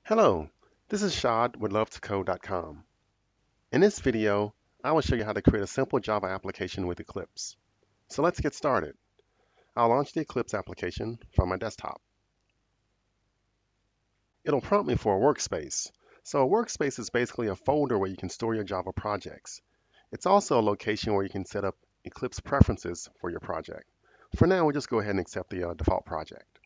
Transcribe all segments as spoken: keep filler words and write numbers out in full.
Hello, this is Shad with love to code dot com. In this video, I will show you how to create a simple Java application with Eclipse. So let's get started. I'll launch the Eclipse application from my desktop. It'll prompt me for a workspace. So a workspace is basically a folder where you can store your Java projects. It's also a location where you can set up Eclipse preferences for your project. For now, we'll just go ahead and accept the uh, default project.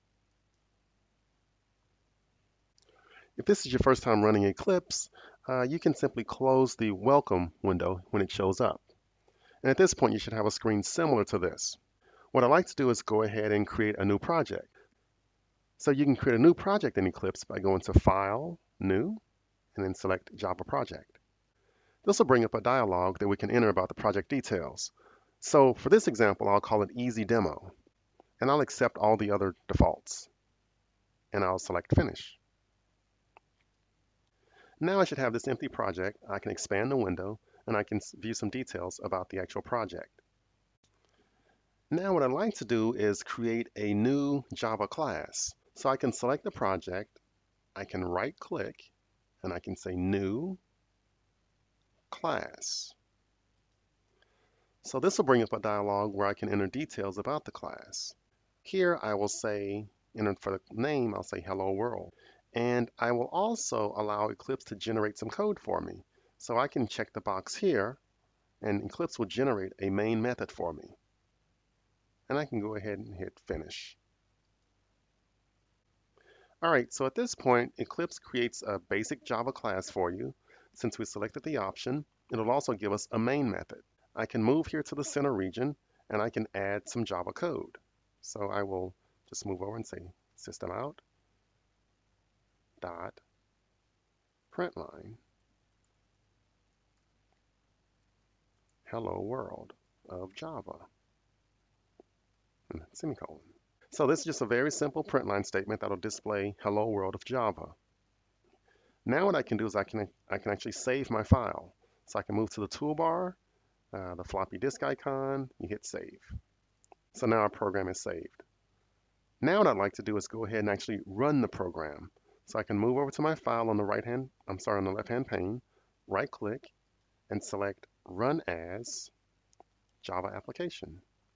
If this is your first time running Eclipse, uh, you can simply close the welcome window when it shows up. And at this point, you should have a screen similar to this. What I like to do is go ahead and create a new project. So you can create a new project in Eclipse by going to File, New, and then select Java Project. This will bring up a dialog that we can enter about the project details. So for this example, I'll call it ezdemo, and I'll accept all the other defaults, and I'll select Finish. Now I should have this empty project. I can expand the window, and I can view some details about the actual project. Now what I'd like to do is create a new Java class. So I can select the project, I can right click, and I can say New Class. So this will bring up a dialog where I can enter details about the class. Here I will say, enter for the name, I'll say Hello World. And I will also allow Eclipse to generate some code for me. So I can check the box here, and Eclipse will generate a main method for me. And I can go ahead and hit Finish. All right, so at this point, Eclipse creates a basic Java class for you. Since we selected the option, it'll also give us a main method. I can move here to the center region, and I can add some Java code. So I will just move over and say system out dot println hello world of Java, and semicolon. So this is just a very simple println statement that'll display hello world of Java. Now what I can do is I can I can actually save my file. So I can move to the toolbar, uh, the floppy disk icon, you hit save. So now our program is saved. Now what I'd like to do is go ahead and actually run the program. So I can move over to my file on the right hand, I'm sorry, on the left hand pane, right click, and select Run as Java Application.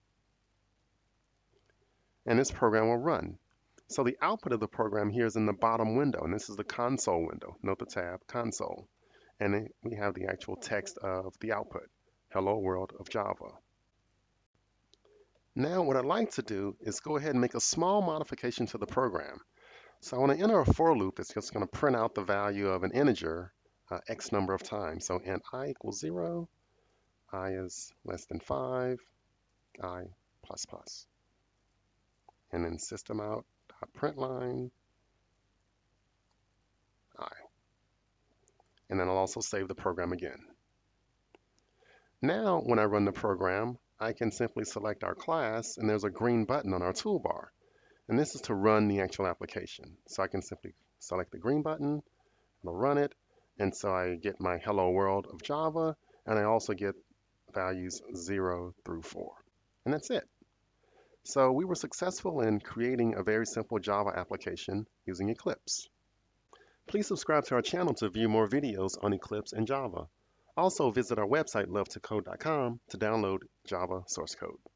And this program will run. So the output of the program here is in the bottom window, and this is the console window. Note the tab, console. And it, we have the actual text of the output, Hello World of Java. Now what I'd like to do is go ahead and make a small modification to the program. So I want to enter a for loop that's just going to print out the value of an integer uh, x number of times. So int I equals zero, I is less than five, I plus plus. And then system out dot println I. And then I'll also save the program again. Now when I run the program, I can simply select our class, and there's a green button on our toolbar. And this is to run the actual application. So I can simply select the green button, I'll run it, and so I get my hello world of Java, and I also get values zero through four. And that's it. So we were successful in creating a very simple Java application using Eclipse. Please subscribe to our channel to view more videos on Eclipse and Java. Also visit our website love to code dot com to download Java source code.